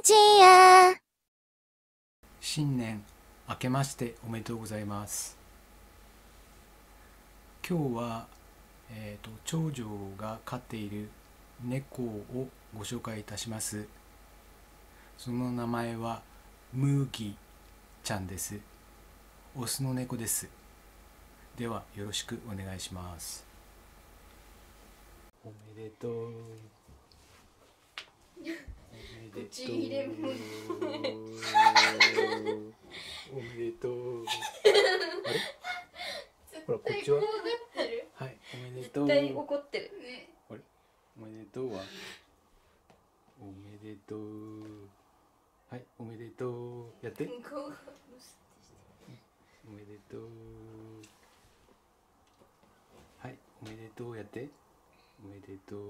ジア。 新年明けましておめでとうございます。今日は、長女が飼っている猫をご紹介いたします。その名前はムーギちゃんです。オスの猫です。ではよろしくお願いします。おめでとう。おめでとう。おめでとう。あれ？ほらこっちは。はい、おめでとう。 絶対怒ってる。 あれ？おめでとうは。おめでとう。はい、おめでとう。やって。おめでとう。はい、おめでとうやって。おめでとう。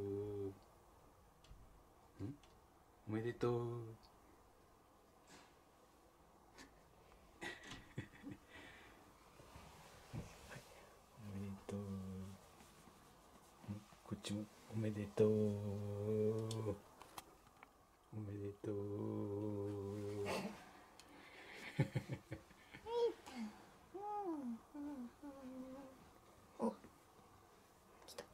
おめでとう。おめでとう。こっちもおめでとう。おめでとう。 お、来た。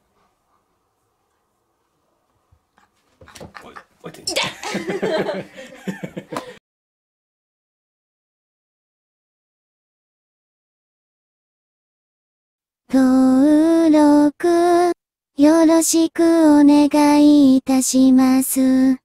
おい、おいて。 登録よろしくお願いいたします。